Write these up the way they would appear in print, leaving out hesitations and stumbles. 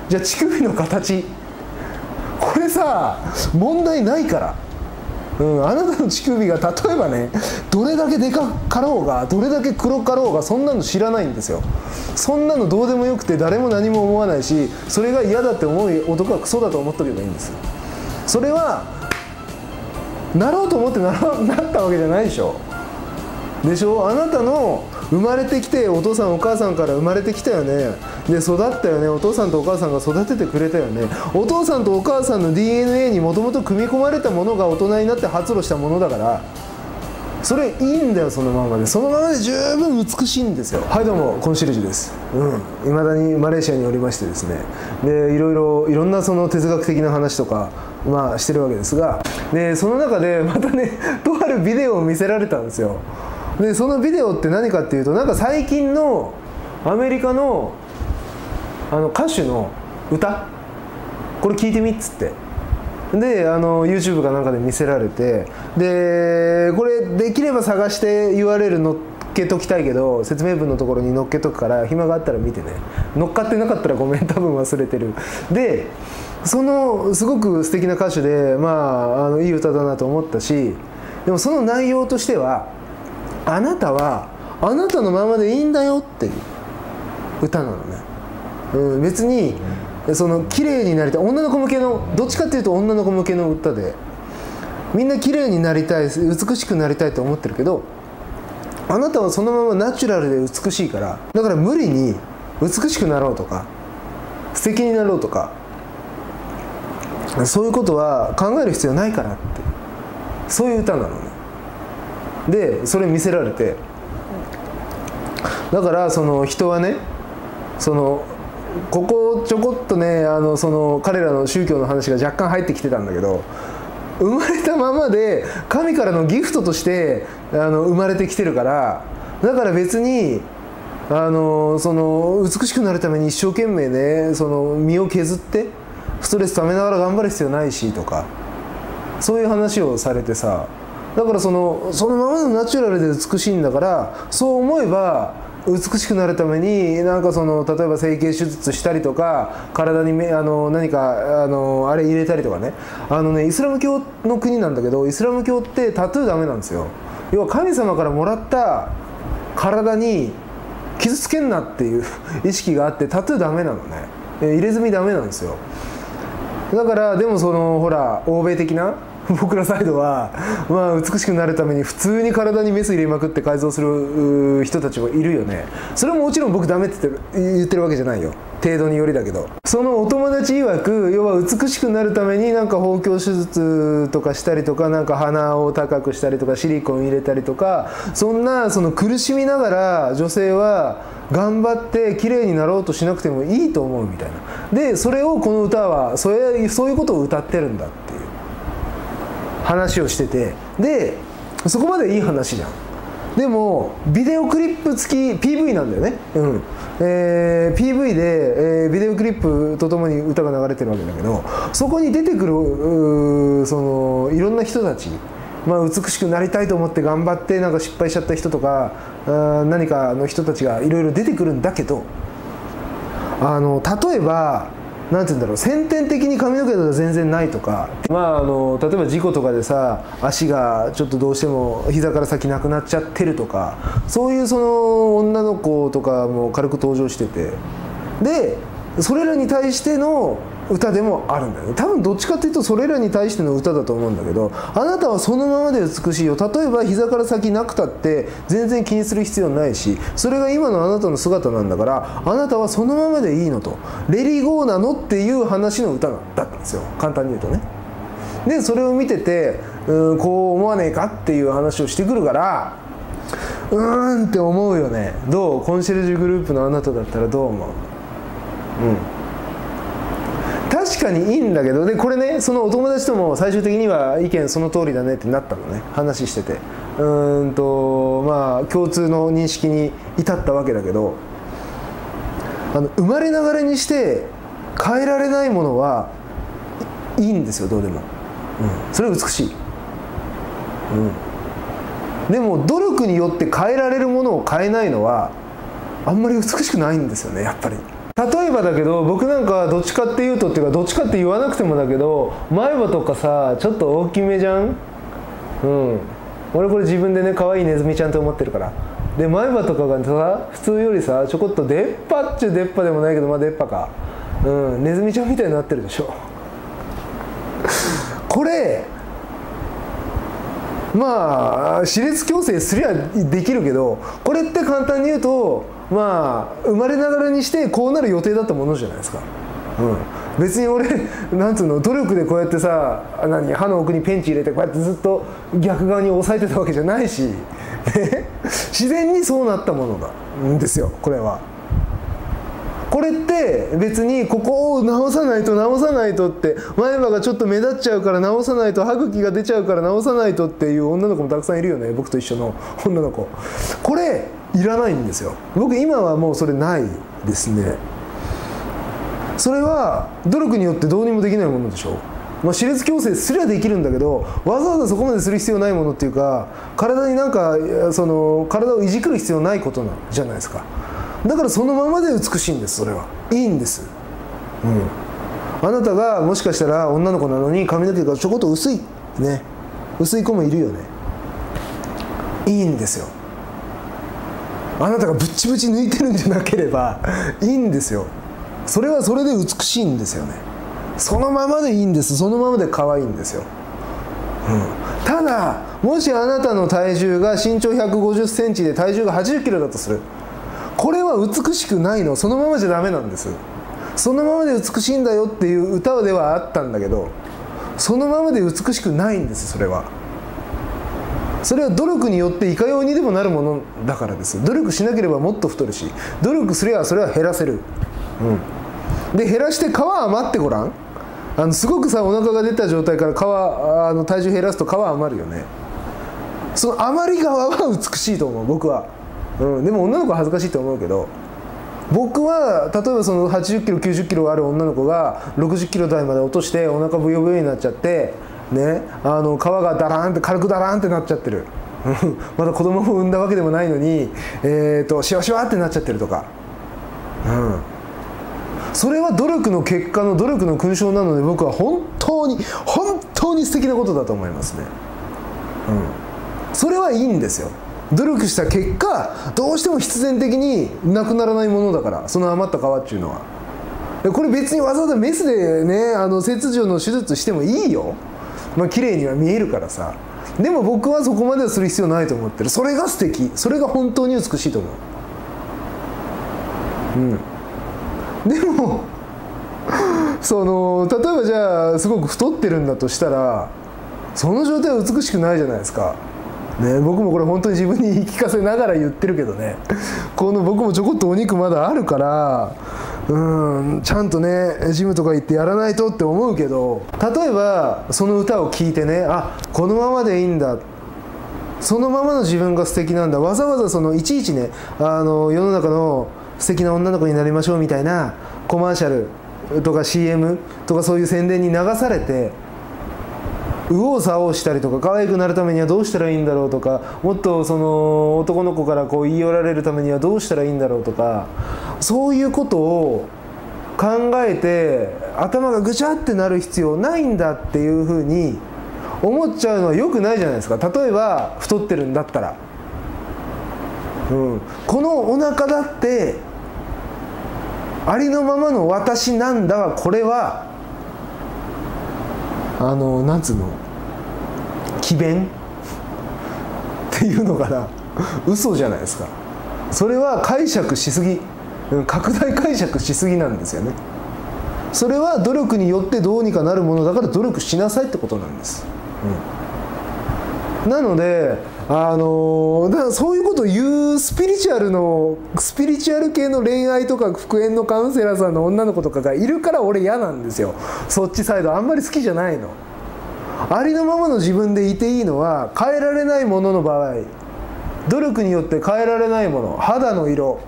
じゃあ乳首の形、これさ問題ないから。あなたの乳首が例えばね、どれだけでかかろうがどれだけ黒かろうがそんなの知らないんですよ。そんなのどうでもよくて誰も何も思わないし、それが嫌だって思う男はクソだと思っとけばいいんですよ。それはなろうと思ってなったわけじゃないでしょ。でしょ。あなたの生まれてきて、お父さんお母さんから生まれてきたよね。で育ったよね。お父さんとお母さんが育ててくれたよね。お父さんとお母さんの DNA にもともと組み込まれたものが大人になって発露したものだから、それいいんだよ。そのままで、そのままで十分美しいんですよ。はい、どうもコンシェルジュです。いまだにマレーシアにおりましてですね、でいろんなその哲学的な話とかしてるわけですが、でその中でまたねとあるビデオを見せられたんですよ。でそのビデオって何かっていうと、なんか最近のアメリカの歌手の歌、これ聞いてみっつって、でYouTube かなんかで見せられて、でこれできれば探して URL 載っけときたいけど、説明文のところに載っけとくから暇があったら見てね。乗っかってなかったらごめん、多分忘れてる。でそのすごく素敵な歌手で、いい歌だなと思ったし、でもその内容としては、あなたはあなたのままでいいんだよっていう歌なのね。別にその綺麗になりたい、女の子向けの、どっちかっていうと女の子向けの歌で、みんな綺麗になりたい、美しくなりたいと思ってるけど、あなたはそのままナチュラルで美しいから、だから無理に美しくなろうとか素敵になろうとか、そういうことは考える必要ないからって、そういう歌なのね。でそれ見せられて、だからその人はね、ここちょこっとね、彼らの宗教の話が若干入ってきてたんだけど、生まれたままで神からのギフトとして生まれてきてるから、だから別に美しくなるために一生懸命ね、身を削ってストレスためながら頑張る必要ないしとか、そういう話をされてさ、だからそのままのナチュラルで美しいんだから、そう思えば美しくなるためになんか例えば整形手術したりとか、体に何かあれ入れたりとかね、イスラム教の国なんだけど、イスラム教ってタトゥーダメなんですよ。要は神様からもらった体に傷つけんなっていう意識があって、タトゥーダメなのね。入れ墨ダメなんですよ。だからでもほら欧米的な僕らサイドは、美しくなるために普通に体にメス入れまくって改造する人たちもいるよね。それももちろん僕ダメって言ってるわけじゃないよ。程度によりだけど、そのお友達曰く、要は美しくなるためになんか豊胸手術とかしたりとか、なんか鼻を高くしたりとかシリコン入れたりとか、そんな苦しみながら女性は頑張って綺麗になろうとしなくてもいいと思うみたいな。でそれをこの歌はそういうことを歌ってるんだっていう話をしてて、でそこまでいい話じゃん。でもビデオクリップ付き PV なんだよね。PV で、ビデオクリップとともに歌が流れてるわけだけど、そこに出てくるいろんな人たち、美しくなりたいと思って頑張ってなんか失敗しちゃった人とか、何かの人たちがいろいろ出てくるんだけど、例えばなんて言うんだろう、先天的に髪の毛が全然ないとか、例えば事故とかでさ、足がちょっとどうしても膝から先なくなっちゃってるとか、そういう女の子とかも軽く登場してて、でそれらに対しての歌でもあるんだよね。多分どっちかっていうとそれらに対しての歌だと思うんだけど、あなたはそのままで美しいよ。例えば膝から先なくたって全然気にする必要ないし、それが今のあなたの姿なんだから、あなたはそのままでいいのと、レディーゴーなのっていう話の歌だったんですよ、簡単に言うとね。でそれを見てて、こう思わねえかっていう話をしてくるから、って思うよね。どう？コンシェルジュグループのあなただったらどう思う？確かにいいんだけど、でこれね、そのお友達とも最終的には意見その通りだねってなったのね、話してて、共通の認識に至ったわけだけど、生まれながらにして変えられないものはいいんですよ、どうでも。それは美しい。でも努力によって変えられるものを変えないのはあんまり美しくないんですよね、やっぱり。 例えばだけど、僕なんかどっちかっていうとっていうか、どっちかって言わなくてもだけど、前歯とかさちょっと大きめじゃん。俺これ自分でね可愛いネズミちゃんと思ってるから。で前歯とかがさ普通よりさちょこっと出っ歯っちゅう出っ歯でもないけど、まあ出っ歯か、ネズミちゃんみたいになってるでしょ。これまあ歯列矯正すりゃできるけど、これって簡単に言うとまあ生まれながらにしてこうなる予定だったものじゃないですか。別に俺なんつうの、努力でこうやってさ歯の奥にペンチ入れてこうやってずっと逆側に押さえてたわけじゃないし、自然にそうなったものなんですよ。これはこれって別にここを直さないと直さないとって、前歯がちょっと目立っちゃうから直さないと、歯茎が出ちゃうから直さないとっていう女の子もたくさんいるよね。僕と一緒の女の子、これいらないんですよ。僕今はもうそれないですね。それは努力によってどうにもできないものでしょ。まあ、歯列矯正すりゃできるんだけど、わざわざそこまでする必要ないものっていうか、体になんかその体をいじくる必要ないことなんじゃないですか。だからそのままで美しいんです。それはいいんです。あなたがもしかしたら女の子なのに髪の毛がちょこっと薄いね、薄い子もいるよね。いいんですよ。あなたがぶっちぶち抜いてるんじゃなければいいんですよ。それはそれで美しいんですよね。そのままでいいんです。そのままで可愛いんですよ。ただもしあなたの体重が身長150センチで体重が80キロだとする。これは美しくないの。そのままじゃダメなんです。そのままで美しいんだよっていう歌ではあったんだけど、そのままで美しくないんです。それは努力によっていかようにでもなるものだからです。努力しなければもっと太るし、努力すればそれは減らせる。で減らして皮余ってごらん。すごくさお腹が出た状態から体重減らすと皮余るよね。その余り側は美しいと思う僕は。でも女の子は恥ずかしいと思うけど、僕は例えばその80キロ90キロある女の子が60キロ台まで落としてお腹ブヨブヨになっちゃってね、皮がダラーンって軽くダラーンってなっちゃってる。まだ子供も産んだわけでもないのにシワシワってなっちゃってるとか、それは努力の結果の努力の勲章なので、僕は本当に本当に素敵なことだと思いますね。それはいいんですよ。努力した結果どうしても必然的になくならないものだから、その余った皮っていうのは。これ別にわざわざメスでね切除の手術してもいいよ。綺麗には見えるからさ。でも僕はそこまではする必要ないと思ってる。それが素敵、それが本当に美しいと思う。でも例えばじゃあすごく太ってるんだとしたら、その状態は美しくないじゃないですか。僕もこれ本当に自分に言い聞かせながら言ってるけどね、僕もちょこっとお肉まだあるから、ちゃんとねジムとか行ってやらないとって思うけど、例えばその歌を聴いてね、このままでいいんだ、そのままの自分が素敵なんだ、わざわざいちいちね世の中の素敵な女の子になりましょうみたいなコマーシャルとか CM とかそういう宣伝に流されて右往左往したりとか、可愛くなるためにはどうしたらいいんだろうとか、もっと男の子から言い寄られるためにはどうしたらいいんだろうとか、そういうことを考えて頭がぐちゃってなる必要ないんだっていうふうに思っちゃうのは良くないじゃないですか。例えば太ってるんだったら、このお腹だってありのままの私なんだわ。これはなんつうの、詭弁っていうのかな、嘘じゃないですか。それは解釈しすぎ、拡大解釈しすぎなんですよね。それは努力によってどうにかなるものだから努力しなさいってことなんです。なのでだからそういうことを言うスピリチュアル系の恋愛とか復縁のカウンセラーさんの女の子とかがいるから俺嫌なんですよ。そっちサイドあんまり好きじゃないの。ありのままの自分でいていいのは変えられないものの場合、努力によって変えられないもの、肌の色、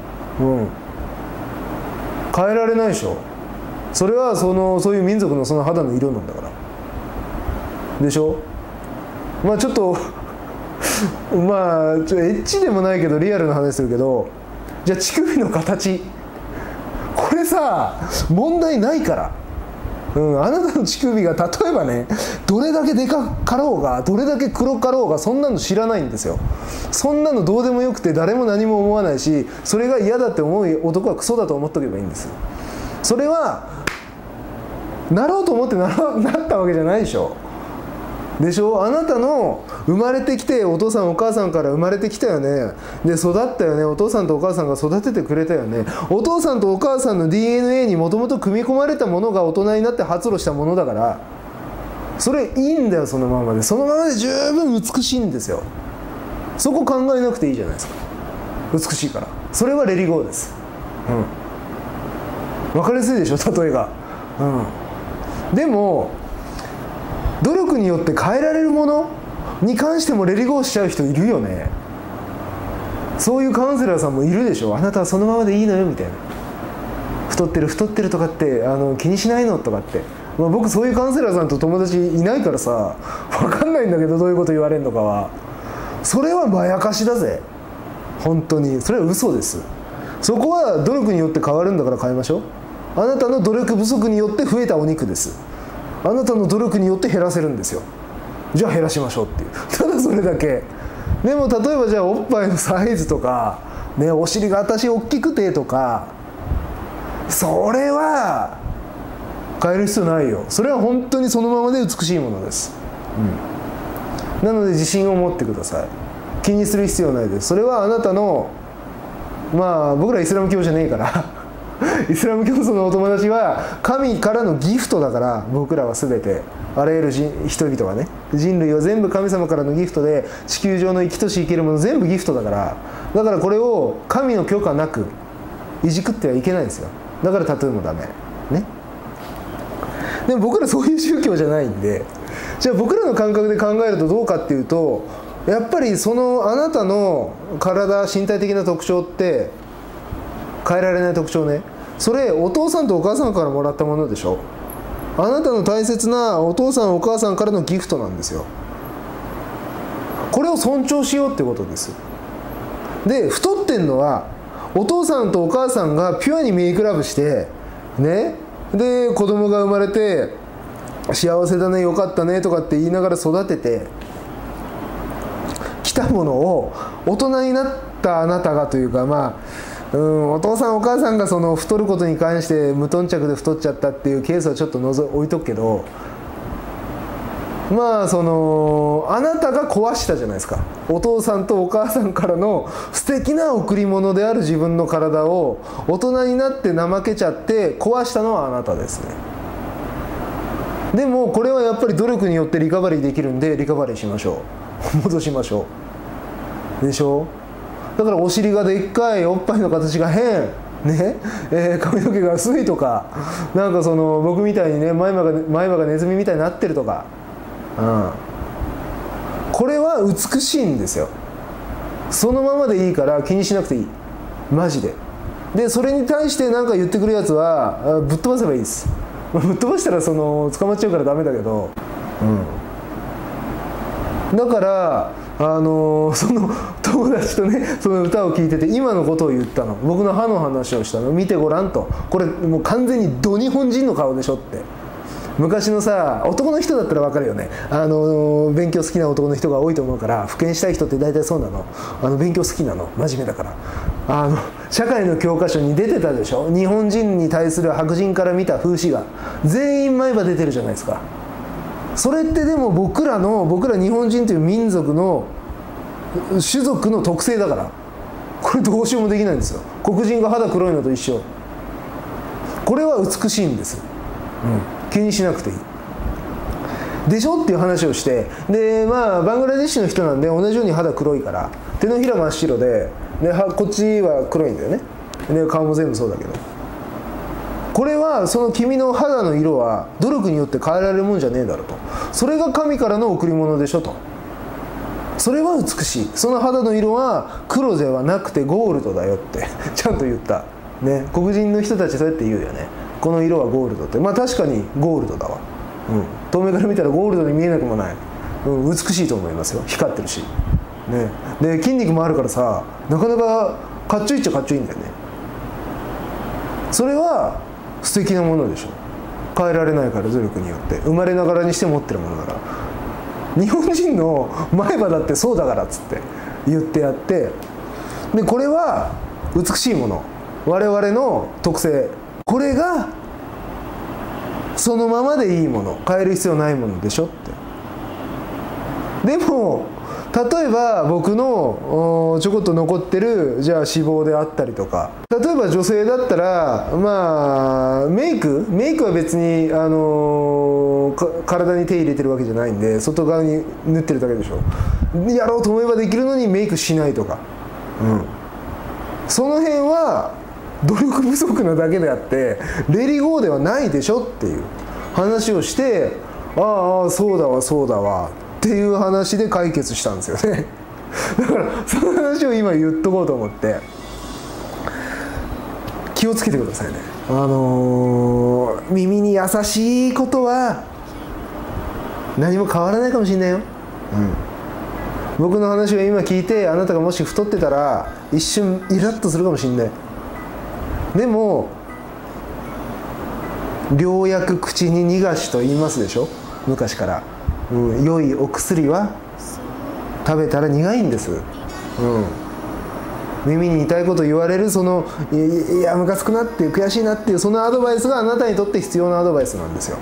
変えられないでしょ。それはそういう民族のその肌の色なんだからでしょ。ちょっとエッチでもないけどリアルな話するけど、じゃあ乳首の形、こさ問題ないから、あなたの乳首が例えばねどれだけでかかろうがどれだけ黒かろうがそんなの知らないんですよ。そんなのどうでもよくて誰も何も思わないし、それが嫌だって思う男はクソだと思っとけばいいんです。それはなろうと思ってなったわけじゃないでしょ。でしょ。あなたの生まれてきてお父さんお母さんから生まれてきたよね。で育ったよね。お父さんとお母さんが育ててくれたよね。お父さんとお母さんの DNA にもともと組み込まれたものが大人になって発露したものだから、それいいんだよ。そのままで、そのままで十分美しいんですよ。そこ考えなくていいじゃないですか。美しいから。それはレリゴーです。分かりやすいでしょ例えが。でも努力によって変えられるものに関してもレリゴーしちゃう人いるよね。そういうカウンセラーさんもいるでしょ。あなたはそのままでいいのよみたいな。太ってるとかって気にしないのとかって、僕そういうカウンセラーさんと友達いないからさ分かんないんだけど、どういうこと言われるのかは。それはまやかしだぜ本当に。それは嘘です。そこは努力によって変わるんだから変えましょう。あなたの努力不足によって増えたお肉です。あなたの努力によって減らせるんですよ。じゃあ減らしましょうっていう、ただそれだけ。でも例えばじゃあおっぱいのサイズとか、ね、お尻が私大きくてとか、それは変える必要ないよ。それは本当にそのままで美しいものです、なので自信を持ってください。気にする必要ないです。それはあなたの僕らイスラム教じゃねえからイスラム教徒のお友達は神からのギフトだから、僕らは全てあらゆる人々はね、人類は全部神様からのギフトで、地球上の生きとし生けるもの全部ギフトだから、だからこれを神の許可なくいじくってはいけないんですよ。だからタトゥーもダメね。でも僕らそういう宗教じゃないんで、じゃあ僕らの感覚で考えるとどうかっていうと、やっぱりそのあなたの体身体的な特徴って変えられない特徴ね、それお父さんとお母さんからもらったものでしょ。あなたの大切なお父さんお母さんからのギフトなんですよ。これを尊重しようってことです。で太ってんのはお父さんとお母さんがピュアにメイクラブしてね、で子供が生まれて幸せだねよかったねとかって言いながら育ててきたものを、大人になったあなたがというか、お父さんお母さんがその太ることに関して無頓着で太っちゃったっていうケースはちょっと置いとくけど、あなたが壊したじゃないですか。お父さんとお母さんからの素敵な贈り物である自分の体を大人になって怠けちゃって壊したのはあなたですね。でもこれはやっぱり努力によってリカバリーできるんで、リカバリーしましょう戻しましょうでしょ。だからお尻がでっかい、おっぱいの形が変ね、髪の毛が薄いとか、なんか僕みたいにね前歯がネズミみたいになってるとか、これは美しいんですよ。そのままでいいから気にしなくていい、マジで。でそれに対して何か言ってくるやつはぶっ飛ばせばいいです。ぶっ飛ばしたら捕まっちゃうからダメだけど、だからその友達とねその歌を聴いてて今のことを言ったの。僕の歯の話をしたの。見てごらんと。これもう完全にド日本人の顔でしょって。昔のさ、男の人だったら分かるよね。勉強好きな男の人が多いと思うから、復権したい人って大体そうなの。勉強好きなの、真面目だから。社会の教科書に出てたでしょ。日本人に対する白人から見た風刺画、全員前歯出てるじゃないですか。それってでも僕ら日本人という民族の種族の特性だから、これどうしようもできないんですよ。黒人が肌黒いのと一緒。これは美しいんです、気にしなくていいでしょっていう話をして、でバングラデシュの人なんで同じように肌黒いから手のひら真っ白で、こっちは黒いんだよね。で顔も全部そうだけど、これはその君の肌の色は努力によって変えられるもんじゃねえだろと。それが神からの贈り物でしょと。それは美しい。その肌の色は黒ではなくてゴールドだよってちゃんと言ったね。黒人の人たちそうやって言うよね。この色はゴールドって。確かにゴールドだわ、遠目から見たらゴールドに見えなくもない、美しいと思いますよ。光ってるし、ね、で筋肉もあるからさ、なかなかかっちょいいっちゃかっちょいいんだよね。 それは素敵なものでしょ。変えられないから、努力によって。生まれながらにして持ってるものだから。日本人の前歯だってそうだからっつって言ってやって、でこれは美しいもの、我々の特性、これがそのままでいいもの、変える必要ないものでしょって。でも例えば僕のちょこっと残ってるじゃあ脂肪であったりとか、例えば女性だったらまあメイクは別に体に手入れてるわけじゃないんで、外側に塗ってるだけでしょ。やろうと思えばできるのにメイクしないとか、その辺は努力不足なだけであってレリゴーではないでしょっていう話をして、ああそうだわそうだわっていう話で解決したんですよね。だからその話を今言っとこうと思って、気をつけてくださいね。耳に優しいことは何も変わらないかもしれないよ。僕の話を今聞いてあなたがもし太ってたら一瞬イラッとするかもしれない。でも良薬口に逃がしと言いますでしょ、昔から。良いお薬は食べたら苦いんです。耳に痛いこと言われる、そのいやムカつくなっていう、悔しいなっていう、そのアドバイスがあなたにとって必要なアドバイスなんですよ。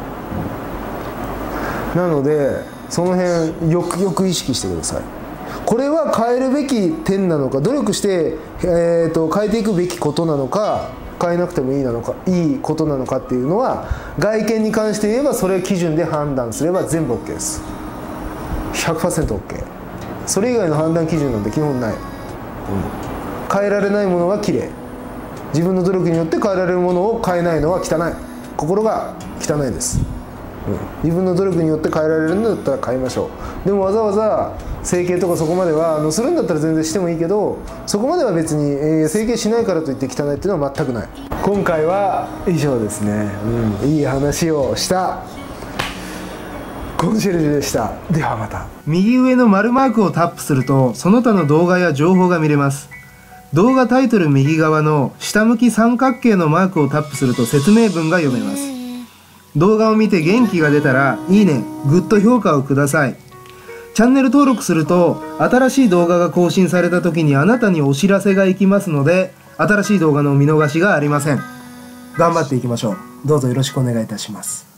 なのでその辺よく意識してください。これは変えるべき点なのか、努力して、変えていくべきことなのか、変えなくてもいいことなのかっていうのは、外見に関して言えばそれを基準で判断すれば全部 OK です。 100% OK。 それ以外の判断基準なんて基本ない。変えられないものはきれい、自分の努力によって変えられるものを変えないのは汚い、心が汚いです。自分の努力によって変えられるんだったら変えましょう。でもわざわざ整形とかそこまではするんだったら全然してもいいけど、そこまでは別に、整形しないからといって汚いっていうのは全くない。今回は以上ですね。いい話をしたコンシェルジュでした。ではまた。 右上の丸マークをタップするとその他の動画や情報が見れます。動画タイトル右側の下向き三角形のマークをタップすると説明文が読めます。動画を見て元気が出たらいいね、グッド評価をください。チャンネル登録すると新しい動画が更新された時にあなたにお知らせが行きますので、新しい動画の見逃しがありません。頑張っていきましょう。どうぞよろしくお願いいたします。